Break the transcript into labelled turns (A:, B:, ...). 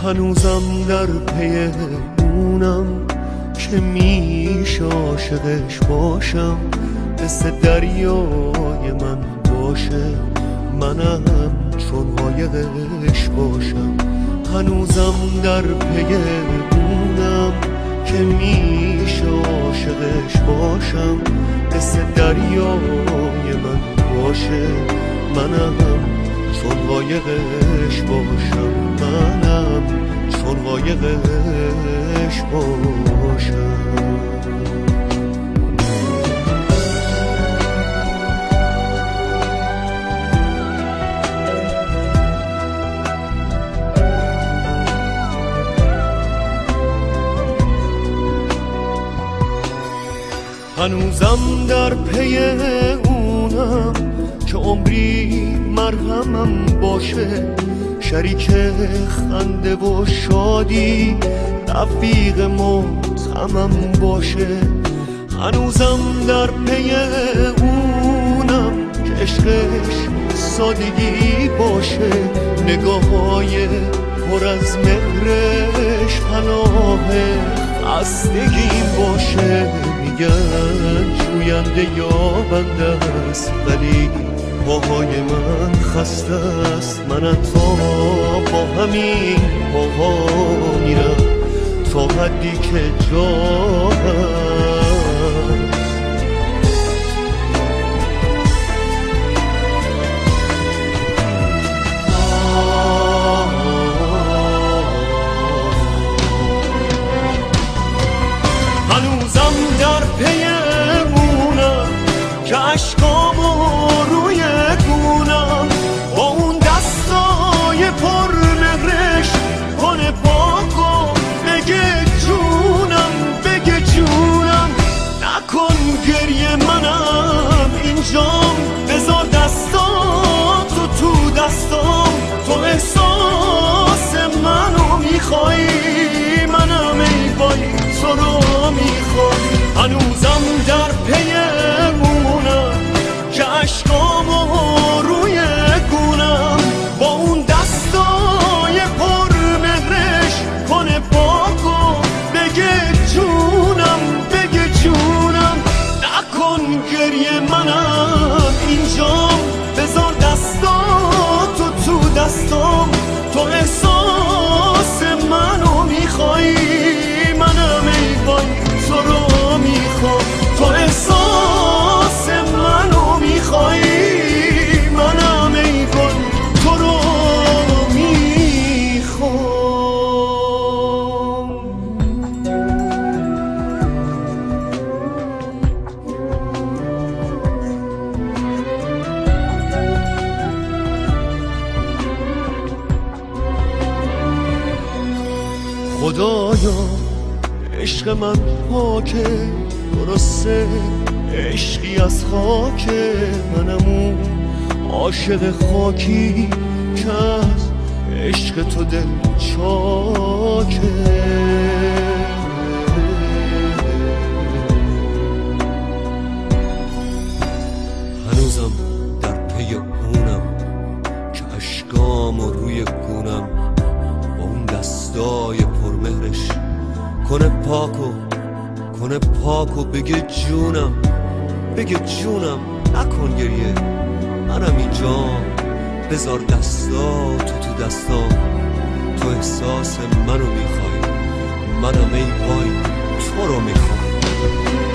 A: هنوزم در پی اونم که میشه عاشقش باشم، مثل دریای من باشه، منم چون قایقش باشم. هنوزم در پی اونم که میشه عاشقش باشم، مثل دریای من باشه، منم چون قایقش باشم، منم چون قایقش باشم. هنوزم در پی اونم که عمری مرهمم باشه، شریک خنده و شادی رفیق متهمم باشه. هنوزم در پی اونم که عشقش سادگی باشه، نگاه‌های پر از مهرش پناه خستگیم باشه. میگن جوینده یا بنده است، ولی پاهای من خسته است. من تا با همین پاها میرم تا حدی که جا هست. هنوزم در پی اونم که عشقامو روی گونم، با اون دستای پر مهرش کنه پاکو بگه جونم، بگه جونم. نکن گریه منم اینجام، بذار دستاتو تو دستام. تو احساس منو میخوایی، منم ای وای تو رو میخوام. هنوزم در پی اونم که عشقامو روی گونم، با اون دستای پر مهرش کنه پاکو بگه جونم، بگه جونم. نکن گریه منم اینجام، بذار دستاتو تو دستام. تو احساس منو میخوایی، منم ای وای تو رو میخوام. تو احساس منو میخوایی، منم ای وای تو رو میخوام. خدایا عشق من پاکه، درسته عشقی از خاکه، منم اون عاشق خاکی که از عشق تو دل چاکه. هنوزم در پی اونم که عشقام و روی گونم، با اون دستای پرمهرش کنه پاکو بگه جونم، بگه جونم. نکن گریه منم اینجام، بذار دستاتو تو دستام. تو احساس منو میخوای، منم ای وای تو رو میخوام.